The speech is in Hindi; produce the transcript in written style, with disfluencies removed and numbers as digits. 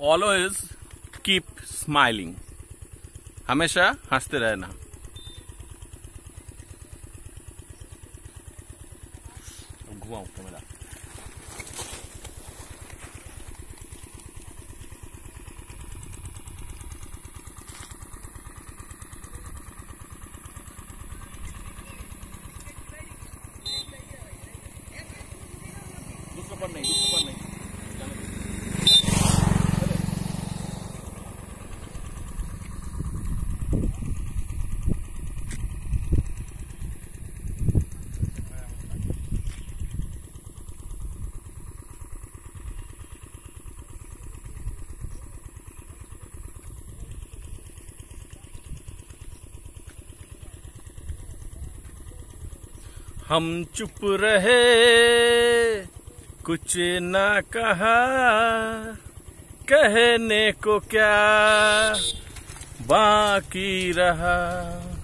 ऑलवेज कीप स्माइलिंग, हमेशा हंसते रहना। घुमाओ कैमरा। दूसरा पर नहीं, दूसरा पर नहीं। हम चुप रहे, कुछ ना कहा, कहने को क्या बाकी रहा।